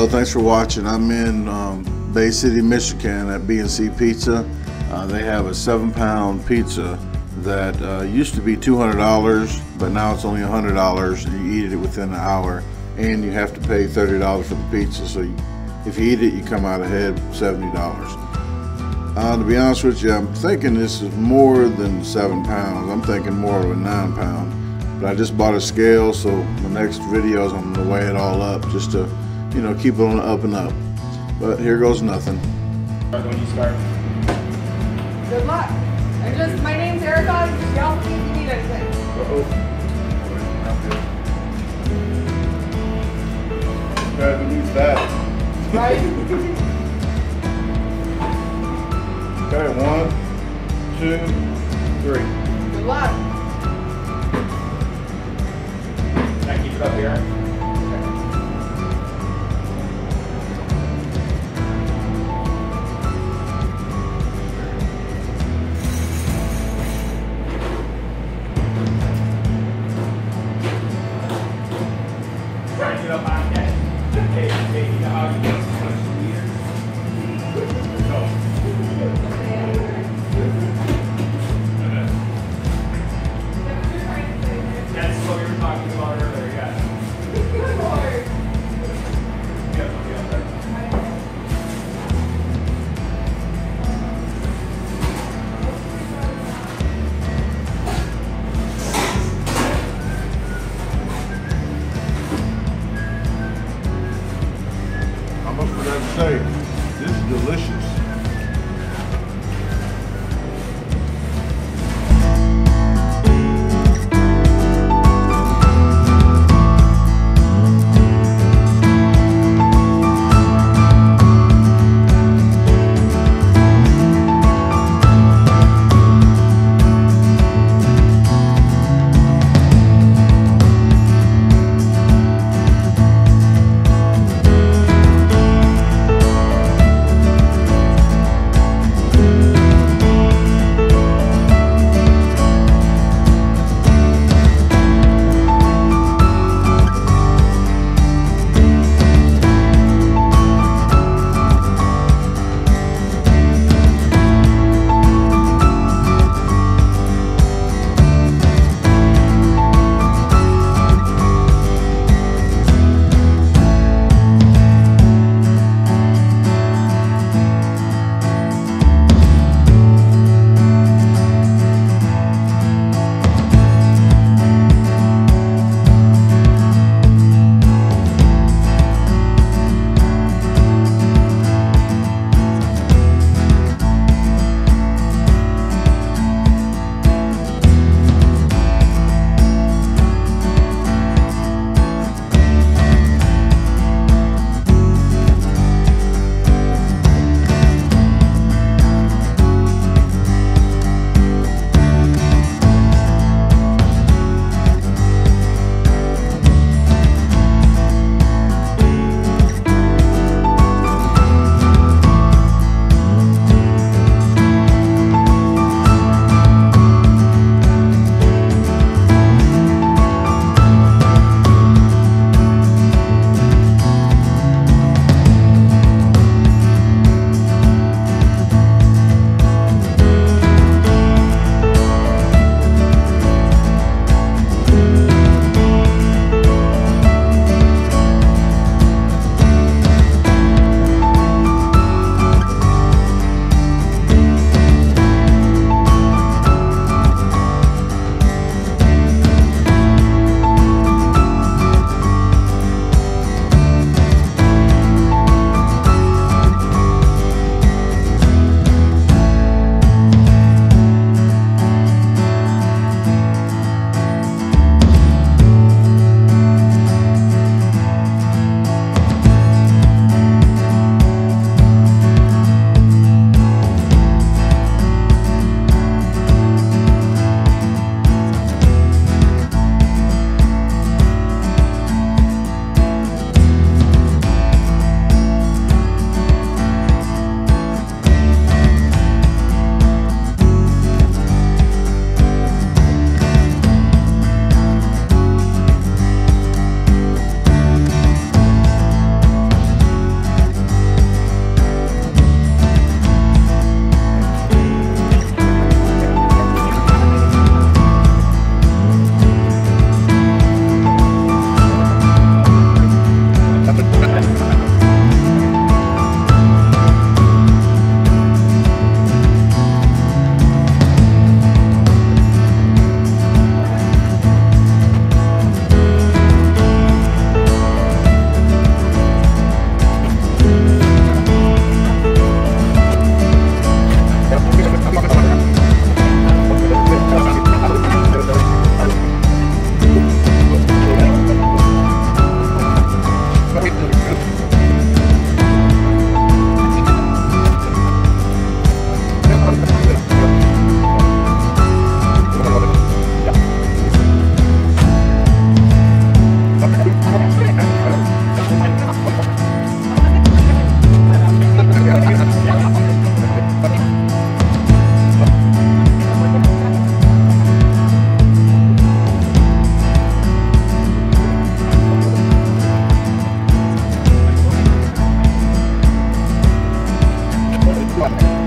thanks for watching. I'm in Bay City, Michigan at B&C Pizza. They have a 7-pound pizza that used to be $200, but now it's only $100 and you eat it within an hour, and you have to pay $30 for the pizza. So if you eat it, you come out ahead $70. To be honest with you, I'm thinking this is more than 7 pounds. I'm thinking more of a 9 pound. But I just bought a scale, so the next videos I'm gonna weigh it all up just to, you know, keep it on the up and up. But here goes nothing. When you start. Good luck. My name's Erica. Just yell at me if you need anything. Okay, who needs that? Right? Okay, 1, 2, 3. Good luck. Can I keep it up here? Try to get up on that. Hey, you know how you get so much sweeter? No. That's what we were talking about earlier, yeah. Good Lord. Yeah, I'll be up there. I almost forgot to say, this is delicious. Bye.